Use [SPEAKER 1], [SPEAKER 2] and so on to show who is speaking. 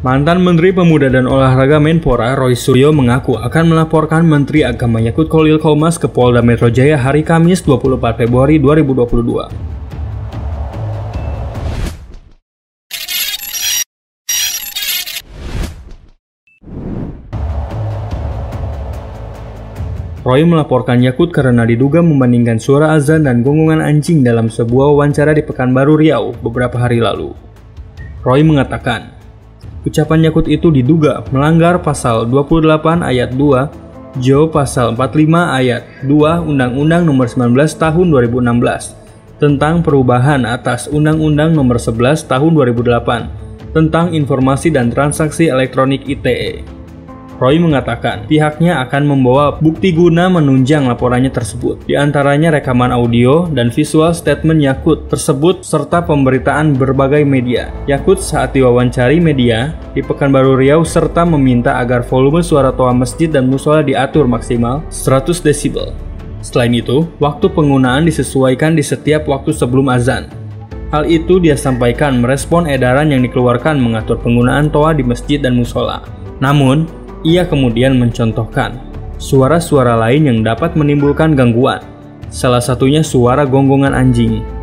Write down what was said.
[SPEAKER 1] Mantan Menteri Pemuda dan Olahraga Menpora Roy Suryo mengaku akan melaporkan Menteri Agama Yakut Khalil Qomas ke Polda Metro Jaya hari Kamis 24 Februari 2022. Roy melaporkan Yakut karena diduga membandingkan suara azan dan gonggongan anjing dalam sebuah wawancara di Pekanbaru Riau beberapa hari lalu. Roy mengatakan, ucapan Yakut itu diduga melanggar pasal 28 ayat 2, Jo pasal 45 ayat 2 Undang-Undang Nomor 19 Tahun 2016 tentang perubahan atas Undang-Undang Nomor 11 Tahun 2008 tentang Informasi dan Transaksi Elektronik ITE. Roy mengatakan pihaknya akan membawa bukti guna menunjang laporannya tersebut, di antaranya rekaman audio dan visual statement Yakut tersebut serta pemberitaan berbagai media. Yakut saat diwawancari media di Pekanbaru Riau serta meminta agar volume suara toa masjid dan musola diatur maksimal 100 desibel. Selain itu, waktu penggunaan disesuaikan di setiap waktu sebelum azan. Hal itu dia sampaikan merespon edaran yang dikeluarkan mengatur penggunaan toa di masjid dan musola. Namun, ia kemudian mencontohkan suara-suara lain yang dapat menimbulkan gangguan, salah satunya suara gonggongan anjing.